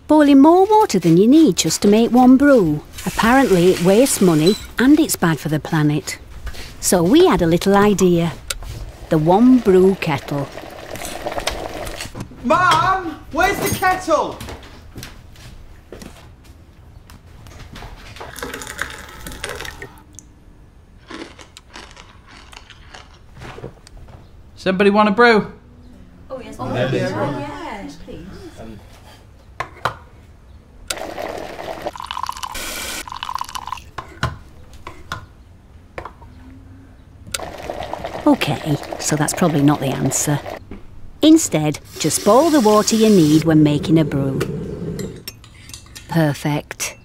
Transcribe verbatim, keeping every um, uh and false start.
boiling more water than you need just to make one brew. Apparently it wastes money and it's bad for the planet. So we had a little idea. The one brew kettle. Mum, where's the kettle? Somebody want a brew? Oh yes, oh, yes, yes. oh, yes, please. OK, so that's probably not the answer. Instead, just boil the water you need when making a brew. Perfect.